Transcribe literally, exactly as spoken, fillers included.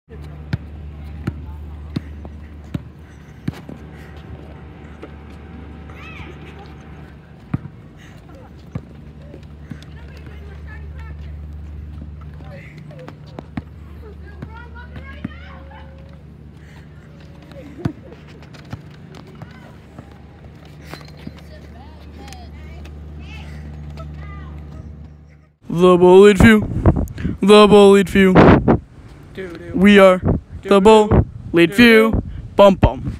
The bullied few, the bullied few. We are the bullied few. Bum bum.